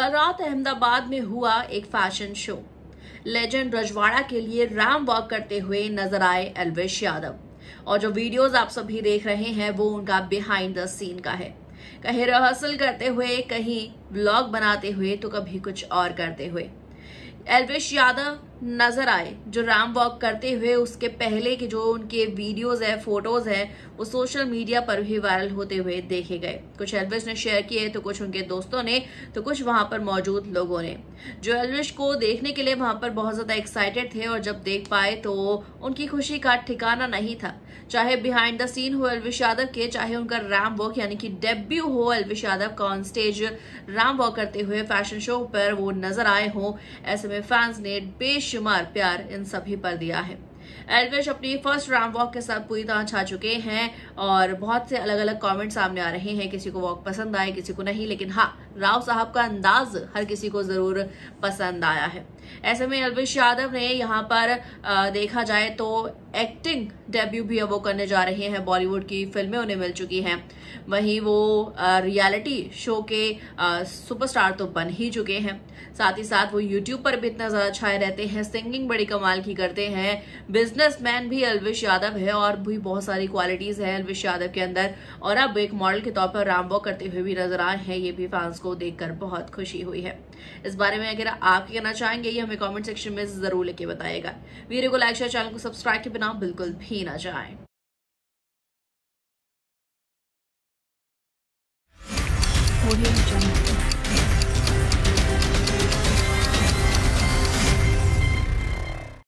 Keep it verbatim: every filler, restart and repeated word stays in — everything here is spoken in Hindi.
कल रात अहमदाबाद में हुआ एक फैशन शो। लेजेंड रजवाड़ा के लिए रैंप वॉक करते हुए नजर आए एल्विश यादव, और जो वीडियोस आप सभी देख रहे हैं वो उनका बिहाइंड द सीन का है। कहीं रिहर्सल करते हुए, कहीं व्लॉग बनाते हुए, तो कभी कुछ और करते हुए एल्विश यादव नजर आए। जो रैंप वॉक करते हुए उसके पहले के जो उनके वीडियोस है, फोटोज है, वो सोशल मीडिया पर भी वायरल होते हुए देखे गए। कुछ एल्विश ने शेयर किए, तो कुछ उनके दोस्तों ने, तो कुछ वहां पर मौजूद लोगों ने, जो एल्विश को देखने के लिए वहां पर बहुत ज्यादा एक्साइटेड थे, और जब देख पाए तो उनकी खुशी का ठिकाना नहीं था। चाहे बिहाइंड द सीन हो एल्विश यादव के, चाहे उनका रैंप वॉक यानी कि डेब्यू हो एल्विश यादव का ऑन स्टेज रैंप वॉक करते हुए फैशन शो पर वो नजर आए हों, ऐसे में फैंस ने बेशुमार प्यार इन सभी पर दिया है। एल्विश अपनी फर्स्ट रैंप वॉक के साथ पूरी तरह छा चुके हैं, और बहुत से अलग अलग कमेंट सामने आ रहे हैं। किसी को वॉक पसंद आए, किसी को नहीं, लेकिन हाँ, राव साहब का अंदाज हर किसी को जरूर पसंद आया है। ऐसे में एल्विश यादव ने यहाँ पर आ, देखा जाए तो एक्टिंग डेब्यू भी अब वो करने जा रहे हैं। बॉलीवुड की फिल्में उन्हें मिल चुकी हैं, वहीं वो रियलिटी शो के आ, सुपरस्टार तो बन ही चुके हैं। साथ ही साथ वो यूट्यूब पर भी इतना ज्यादा छाए रहते हैं, सिंगिंग बड़ी कमाल की करते हैं, बिजनेसमैन भी एल्विश यादव है, और भी बहुत सारी क्वालिटीज है एल्विश यादव के अंदर। और अब एक मॉडल के तौर पर रैंप वॉक करते हुए भी नजर आए हैं। ये भी फैंस को देखकर बहुत खुशी हुई है। इस बारे में अगर आप कहना चाहेंगे, ये हमें कमेंट सेक्शन में जरूर लिख के बताइएगा। वीडियो को लाइक शेयर, चैनल को सब्सक्राइब के बिना बिल्कुल भी ना जाएं। Audio